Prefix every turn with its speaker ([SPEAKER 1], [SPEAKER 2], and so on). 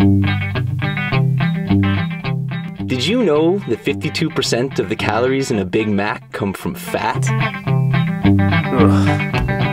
[SPEAKER 1] Did you know that 52% of the calories in a Big Mac come from fat? Ugh.